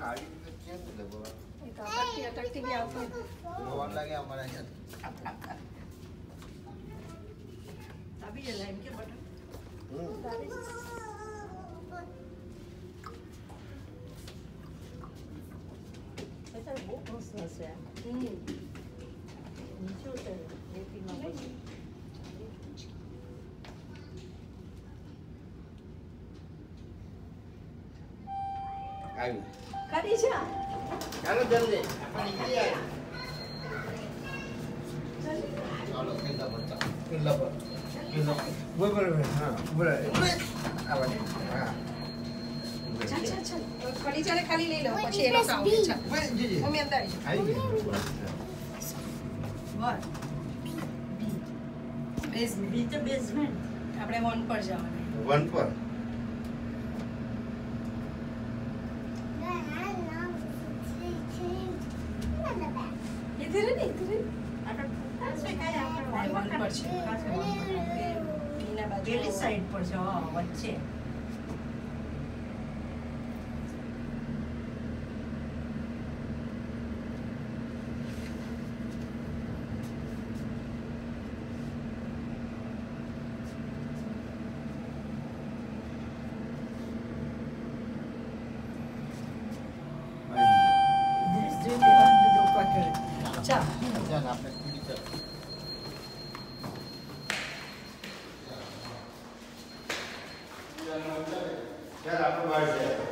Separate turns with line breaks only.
ખાડી તો કેમ ને ભગવાન
એ તો અટકતી બી આવતી
ભગવાન લાગે અમારા યાર
અભી જે લાઈન કે બટન это બહુ મસ્ત છે નીચે ઉતરે રેતીમાં બધી
આવી
કરી છે
ચાલો જલ્દી આપણે નીકળી આવીએ ચાલો કેટલા પર બરાબર હા બરાબર આવા હા
ચાલ ચાલ ચાલ કડી ચાલે ખાલી લઈ લો પછી એ લોકો આવે ચાલ મમ્મી અંદર આવી વન બેઝમેન્ટ બેઝમેન્ટ આપણે વન પર જવાનું
વન પર
इधर है इधर આપણે કાય આપણે વન પર છે ખાસ વન પર પીના બાજુ પેલી સાઈડ પર છે વચ્ચે ચાલ
આપણે પીડી ચાલ ચાલ આપણે બહાર જઈએ